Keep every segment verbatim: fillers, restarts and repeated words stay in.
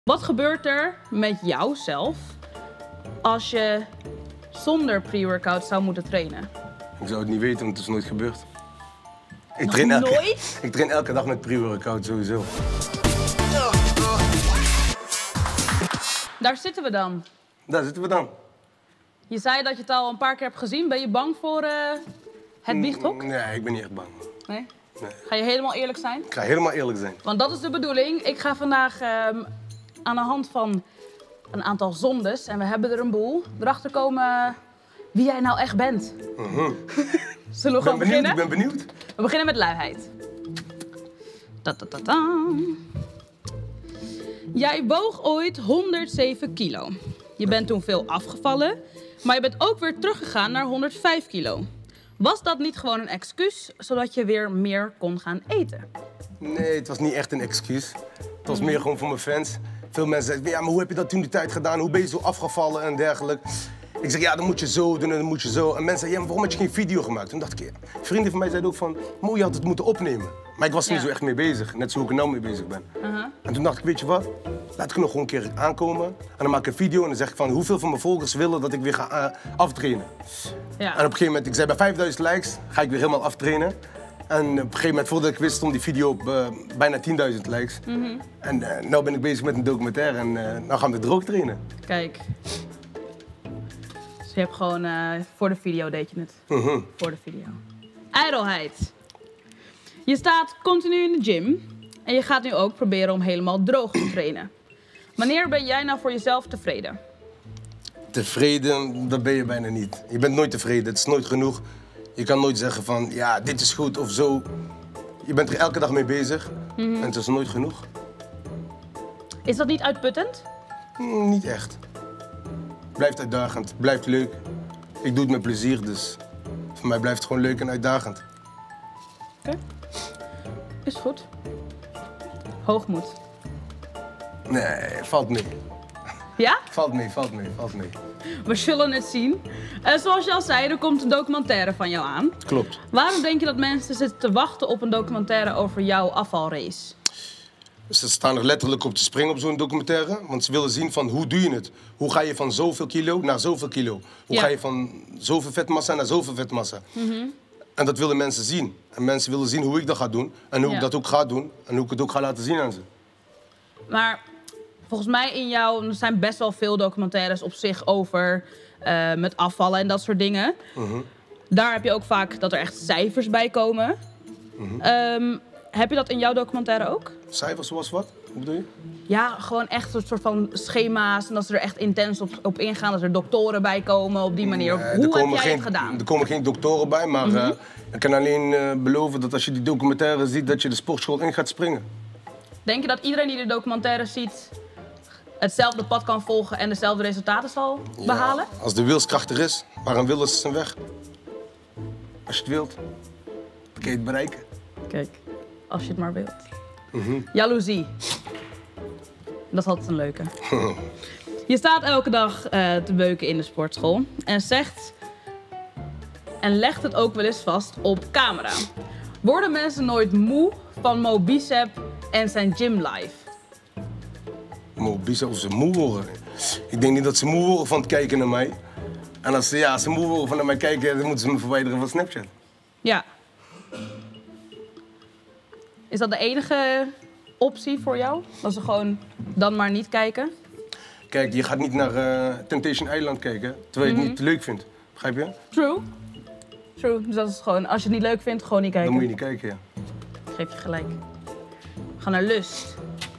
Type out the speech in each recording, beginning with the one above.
Wat gebeurt er met jouzelf als je zonder pre-workout zou moeten trainen? Ik zou het niet weten, want het is nooit gebeurd. Ik Nog train elke, nooit? Ik train elke dag met pre-workout sowieso. Daar zitten we dan. Daar zitten we dan. Je zei dat je het al een paar keer hebt gezien. Ben je bang voor uh, het biechthok? Nee, ik ben niet echt bang. Nee? Nee. Ga je helemaal eerlijk zijn? Ik ga helemaal eerlijk zijn. Want dat is de bedoeling. Ik ga vandaag uh, aan de hand van een aantal zondes, en we hebben er een boel, erachter komen wie jij nou echt bent. Mm-hmm. Zullen we gewoon Ik ben benieuwd, beginnen? ik ben benieuwd. We beginnen met luiheid. Ta -ta -ta -ta. Jij woog ooit honderdzeven kilo. Je bent toen veel afgevallen, maar je bent ook weer teruggegaan naar honderdvijf kilo. Was dat niet gewoon een excuus, zodat je weer meer kon gaan eten? Nee, het was niet echt een excuus. Het was meer gewoon voor mijn fans. Veel mensen zeiden, ja, maar hoe heb je dat toen die tijd gedaan? Hoe ben je zo afgevallen en dergelijke? Ik zeg, ja, dan moet je zo doen en dan moet je zo. En mensen zeiden, ja, maar waarom had je geen video gemaakt? Toen dacht ik, ja. Vrienden van mij zeiden ook van, Mo, je had het moeten opnemen. Maar ik was er Ja. niet zo echt mee bezig, net zoals ik er nou mee bezig ben. Uh-huh. En toen dacht ik, weet je wat? Laat ik er nog gewoon een keer aankomen. En dan maak ik een video en dan zeg ik van, hoeveel van mijn volgers willen dat ik weer ga uh, aftrainen? Ja. En op een gegeven moment, ik zei bij vijfduizend likes, ga ik weer helemaal aftrainen. En op een gegeven moment, voordat ik wist, stond die video op uh, bijna tienduizend likes. Mm-hmm. En uh, nu ben ik bezig met een documentaire en uh, nou gaan we droog trainen. Kijk. Dus je hebt gewoon, uh, voor de video deed je het. Mm-hmm. Voor de video. Ijdelheid. Je staat continu in de gym en je gaat nu ook proberen om helemaal droog te trainen. Wanneer ben jij nou voor jezelf tevreden? Tevreden, dat ben je bijna niet. Je bent nooit tevreden, het is nooit genoeg. Je kan nooit zeggen van, ja, dit is goed of zo. Je bent er elke dag mee bezig Mm-hmm. en het is nooit genoeg. Is dat niet uitputtend? Mm, niet echt. Blijft uitdagend, blijft leuk. Ik doe het met plezier, dus voor mij blijft het gewoon leuk en uitdagend. Oké. Okay. Is goed. Hoogmoed. Nee, valt mee. Ja? Valt mee, valt mee, valt mee. We zullen het zien. Uh, zoals je al zei, er komt een documentaire van jou aan. Klopt. Waarom denk je dat mensen zitten te wachten op een documentaire over jouw afvalrace? Ze staan er letterlijk op te springen op zo'n documentaire. Want ze willen zien van hoe doe je het? Hoe ga je van zoveel kilo naar zoveel kilo? Hoe Ja. ga je van zoveel vetmassa naar zoveel vetmassa? Mm-hmm. En dat willen mensen zien. En mensen willen zien hoe ik dat ga doen. En hoe Ja. ik dat ook ga doen. En hoe ik het ook ga laten zien aan ze. Maar volgens mij in jou, er zijn best wel veel documentaires op zich over uh, met afvallen en dat soort dingen. Mm-hmm. Daar heb je ook vaak dat er echt cijfers bij komen. Mm-hmm. Um, heb je dat in jouw documentaire ook? Cijfers zoals wat? Hoe bedoel je? Ja, gewoon echt een soort van schema's en dat ze er echt intens op, op ingaan. Dat er doktoren bij komen op die manier. Nee, er Hoe heb komen jij geen, het gedaan? Er komen geen doktoren bij, maar Mm-hmm. uh, ik kan alleen uh, beloven dat als je die documentaire ziet, dat je de sportschool in gaat springen. Denk je dat iedereen die de documentaire ziet hetzelfde pad kan volgen en dezelfde resultaten zal behalen? Ja, als de wilskracht er is, waar een wil is, is een weg. Als je het wilt, dan kun je het bereiken. Kijk, als je het maar wilt. Mm-hmm. Jaloezie. Dat is altijd een leuke. Je staat elke dag uh, te beuken in de sportschool en zegt en legt het ook wel eens vast op camera. Worden mensen nooit moe van Mo Bicep en zijn gym life? Mo Bicep of ze moe worden. Ik denk niet dat ze moe worden van het kijken naar mij. En als ze, ja, als ze moe worden van naar mij kijken, dan moeten ze me verwijderen van Snapchat. Ja. Is dat de enige optie voor jou? Dat ze gewoon dan maar niet kijken? Kijk, je gaat niet naar uh, Temptation Island kijken, terwijl je het Mhm. niet leuk vindt. Begrijp je? True. True. Dus dat is gewoon, als je het niet leuk vindt, gewoon niet kijken. Dan moet je niet kijken, ja. Ik geef je gelijk. We gaan naar lust.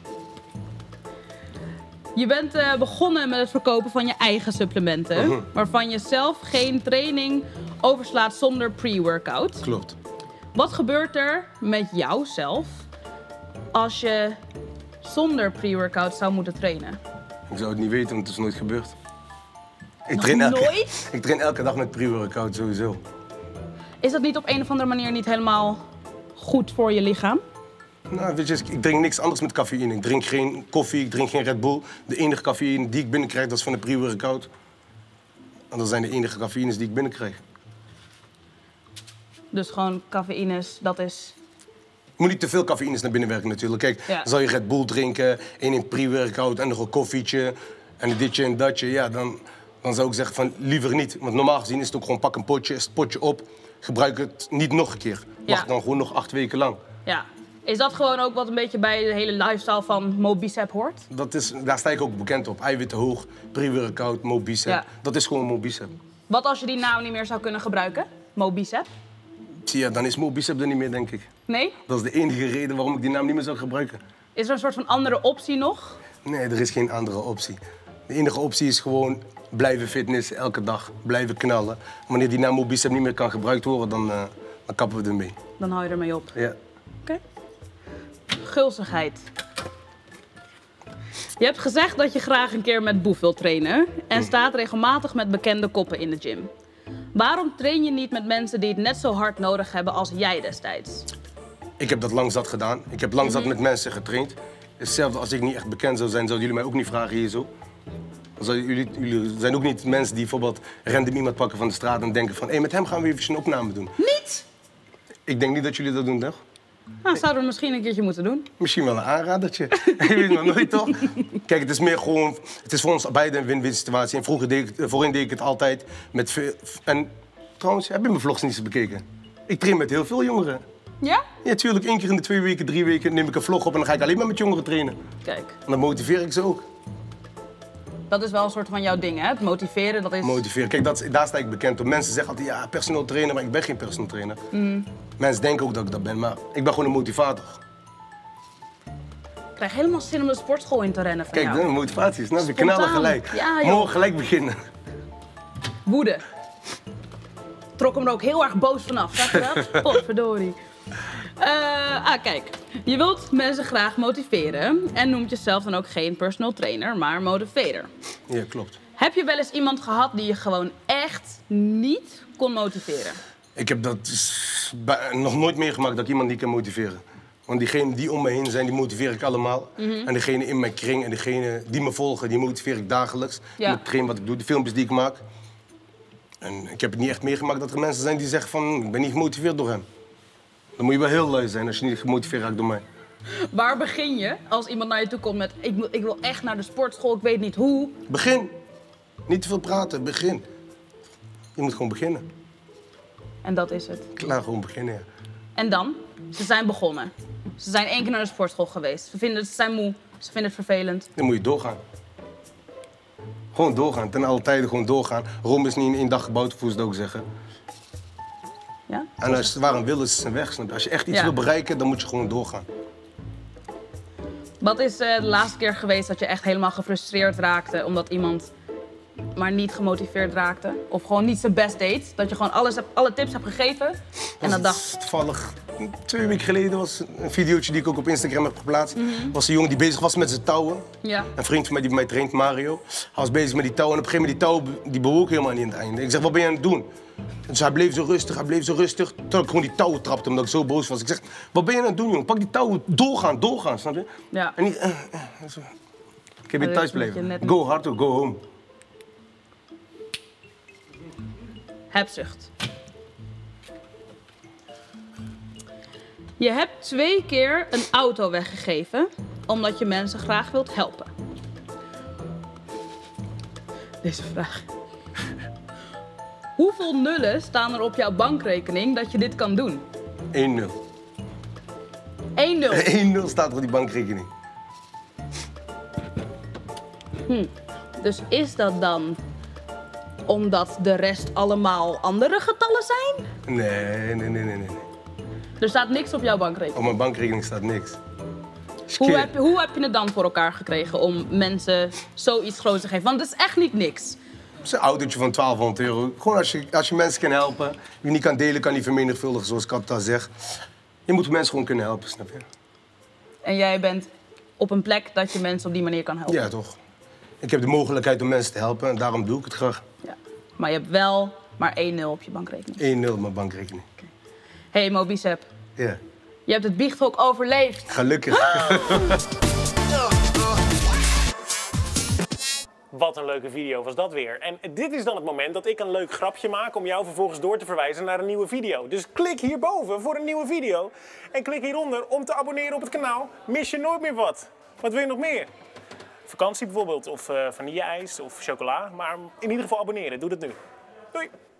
Je bent uh, begonnen met het verkopen van je eigen supplementen, Mhm. waarvan je zelf geen training overslaat zonder pre-workout. Klopt. Wat gebeurt er met jouzelf als je zonder pre-workout zou moeten trainen? Ik zou het niet weten, want het is nooit gebeurd. Ik Nog train elke, nooit? Ik train elke dag met pre-workout sowieso. Is dat niet op een of andere manier niet helemaal goed voor je lichaam? Nou, weet je, ik drink niks anders met cafeïne. Ik drink geen koffie, ik drink geen Red Bull. De enige cafeïne die ik binnenkrijg, dat is van de pre-workout. En dat zijn de enige cafeïnes die ik binnenkrijg. Dus gewoon cafeïnes, dat is Je moet niet te veel cafeïnes naar binnen werken natuurlijk. Kijk, Ja. dan zal je Red Bull drinken, één in pre-workout en nog een koffietje en ditje en datje. Ja, dan, dan zou ik zeggen van liever niet. Want normaal gezien is het ook gewoon pak een potje, is het potje op. Gebruik het niet nog een keer. Wacht Ja. dan gewoon nog acht weken lang. Ja. Is dat gewoon ook wat een beetje bij de hele lifestyle van Mobicep hoort? Dat is, daar sta ik ook bekend op. Eiwitten hoog, pre-workout, Mobicep. Ja. Dat is gewoon Mobicep. Wat als je die naam niet meer zou kunnen gebruiken? Mobicep? Zie je, dan is Mobicep er niet meer, denk ik. Nee? Dat is de enige reden waarom ik die naam niet meer zou gebruiken. Is er een soort van andere optie nog? Nee, er is geen andere optie. De enige optie is gewoon blijven fitnessen, elke dag. Blijven knallen. Wanneer die naam Mobicep niet meer kan gebruikt worden, dan, uh, dan kappen we ermee. Dan hou je ermee op. Ja. Oké. Gulzigheid. Je hebt gezegd dat je graag een keer met Boef wilt trainen en staat regelmatig met bekende koppen in de gym. Waarom train je niet met mensen die het net zo hard nodig hebben als jij destijds? Ik heb dat lang zat gedaan. Ik heb lang zat met mensen getraind. Hetzelfde als ik niet echt bekend zou zijn, zouden jullie mij ook niet vragen hier zo. Dan zouden jullie, jullie zijn ook niet mensen die bijvoorbeeld random iemand pakken van de straat en denken van hé, hey, met hem gaan we even een opname doen. Niet? Ik denk niet dat jullie dat doen, toch? Nou, zouden we misschien een keertje moeten doen. Misschien wel een aanradertje. Je weet maar nooit, toch? Kijk, het is meer gewoon... Het is voor ons beiden een win-win situatie. En vroeger deed ik, voorheen deed ik het altijd met veel... En trouwens, heb je mijn vlogs niet eens bekeken? Ik train met heel veel jongeren. Ja? Ja, tuurlijk. Één keer in de twee weken, drie weken neem ik een vlog op... en dan ga ik alleen maar met jongeren trainen. Kijk, En dan motiveer ik ze ook. dat is wel een soort van jouw ding, hè? Het motiveren, dat is... Motiveren. Kijk, dat, is- daar sta ik bekend op. Mensen zeggen altijd, ja, personal trainer, maar ik ben geen personal trainer. Mensen denken ook dat ik dat ben, maar ik ben gewoon een motivator. Ik krijg helemaal zin om de sportschool in te rennen van Kijk, jou. de motivatie, snap je? Spontaan. Knallen gelijk. Ja, joh. Morgen gelijk beginnen. Woede. Trok hem er ook heel erg boos vanaf, zag je dat? Potverdorie. Eh, ah, kijk. Je wilt mensen graag motiveren en noemt jezelf dan ook geen personal trainer, maar motivator. Ja, klopt. Heb je wel eens iemand gehad die je gewoon echt niet kon motiveren? Ik heb dat s- bij- nog nooit meegemaakt dat ik iemand niet kan motiveren. Want diegenen die om me heen zijn, die motiveer ik allemaal. En degene in mijn kring en degene die me volgen, die motiveer ik dagelijks. Ja. Met hetgeen wat ik doe, de filmpjes die ik maak. En ik heb het niet echt meegemaakt dat er mensen zijn die zeggen van... ik ben niet gemotiveerd door hem. Dan moet je wel heel lui zijn als je niet gemotiveerd raakt door mij. Waar begin je als iemand naar je toe komt met ik, wil- ik wil echt naar de sportschool, ik weet niet hoe. Begin. Niet te veel praten, begin. Je moet gewoon beginnen. En dat is het. Klaar, gewoon beginnen, ja. En dan? Ze zijn begonnen. Ze zijn één keer naar de sportschool geweest. Ze, vinden, ze zijn moe, ze vinden het vervelend. Dan moet je doorgaan. Gewoon doorgaan, ten alle tijde gewoon doorgaan. Rome is niet in één dag gebouwd, hoe ze het ook zeggen. Ja? En als het waar een wil is, is een weg. Snap je? Als je echt iets Ja. wil bereiken, dan moet je gewoon doorgaan. Wat is eh, de laatste keer geweest dat je echt helemaal gefrustreerd raakte omdat iemand maar niet gemotiveerd raakte? Of gewoon niet zijn best deed? Dat je gewoon alles hebt, alle tips hebt gegeven en Was dan het dacht... Toevallig, twee weken geleden was een videootje die ik ook op Instagram heb geplaatst. Was een jongen die bezig was met zijn touwen. Ja. Een vriend van mij die bij mij traint, Mario. Hij was bezig met die touwen en op een gegeven moment die touwen die bewoog helemaal niet aan het einde. Ik zeg, wat ben je aan het doen? Dus hij bleef zo rustig, hij bleef zo rustig. Tot ik gewoon die touwen trapte omdat ik zo boos was. Ik zeg, wat ben je aan het doen, jongen? Pak die touwen, doorgaan, doorgaan, snap je? Ja. En niet, eh, eh, zo. Ik heb dat je thuis is een beetje blijven. net Go hard or go home. Hebzucht. Je hebt twee keer een auto weggegeven omdat je mensen graag wilt helpen. Deze vraag. Hoeveel nullen staan er op jouw bankrekening dat je dit kan doen? één nul. één nul. één nul staat er op die bankrekening. Dus is dat dan omdat de rest allemaal andere getallen zijn? Nee, nee, nee, nee, nee. Er staat niks op jouw bankrekening. Op mijn bankrekening staat niks. Hoe Skip. heb, je, hoe heb je het dan voor elkaar gekregen om mensen zoiets groots te geven? Want het is echt niet niks. Het is een autootje van twaalfhonderd euro. Gewoon als je, als je mensen kan helpen, wie niet kan delen, kan niet vermenigvuldigen, zoals ik altijd al zeg. Je moet mensen gewoon kunnen helpen, snap je? En jij bent op een plek dat je mensen op die manier kan helpen. Ja, toch. Ik heb de mogelijkheid om mensen te helpen en daarom doe ik het graag. Ja. Maar je hebt wel maar één nul op je bankrekening. één nul op mijn bankrekening. Hé, hey, Mobicep. Ja, Je hebt het biechthok overleefd. gelukkig. Wat een leuke video was dat weer. En dit is dan het moment dat ik een leuk grapje maak om jou vervolgens door te verwijzen naar een nieuwe video. Dus klik hierboven voor een nieuwe video. En klik hieronder om te abonneren op het kanaal. Mis je nooit meer wat. Wat wil je nog meer? Vakantie bijvoorbeeld, of uh, vanille-ijs of chocola. Maar in ieder geval abonneren. Doe dat nu. Doei!